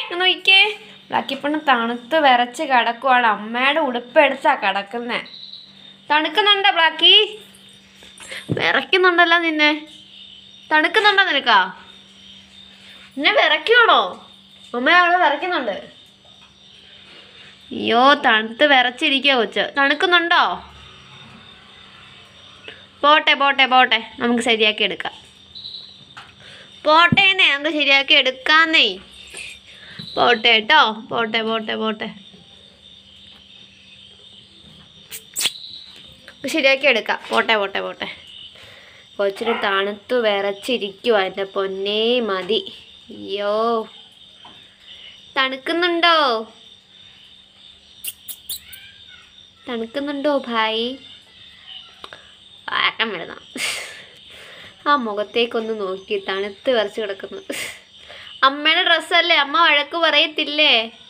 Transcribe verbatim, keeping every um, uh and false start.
നോക്കിക്കേ, ബ്ലാക്കിപ്പണ്ണ് തണുത്ത് വിറച്ച് കിടക്കുവാണ്. അമ്മയുടെ ഉടുപ്പെടുത്താ കിടക്കുന്നേ. തണുക്കുന്നുണ്ടോ ബ്ലാക്കി? വിറയ്ക്കുന്നുണ്ടല്ലോ നിന്നെ. തണുക്കുന്നുണ്ടോ നിനക്കാ? നിന്നെ വിറയ്ക്കുവാണോ? അമ്മ അവളെ വിറയ്ക്കുന്നുണ്ട്. അയ്യോ, തണുത്ത് വിറച്ചിരിക്കുക കൊച്ച്. തണുക്കുന്നുണ്ടോ? പോട്ടെ പോട്ടെ പോട്ടെ, നമുക്ക് ശരിയാക്കി എടുക്കാം. പോട്ടേന്നേ, നമുക്ക് ശരിയാക്കി എടുക്കാന്നേ. പോട്ടെ കേട്ടോ, പോട്ടെ പോട്ടെ പോട്ടെ, ശരിയാക്കി എടുക്കാം. പോട്ടെ പോട്ടെ പോട്ടെ. കൊച്ചിന് തണുത്ത് വിറച്ചിരിക്കുവാ. എൻ്റെ പൊന്നേ മതി. അയ്യോ, തണുക്കുന്നുണ്ടോ? തണുക്കുന്നുണ്ടോ ഭായി? ആക്കം വരുന്ന ആ മുഖത്തേക്കൊന്ന് നോക്കി, തണുത്ത് വിറച്ച് കിടക്കുന്നു. അമ്മയുടെ ഡ്രസ്സല്ലേ, അമ്മ വഴക്ക് പറയത്തില്ലേ?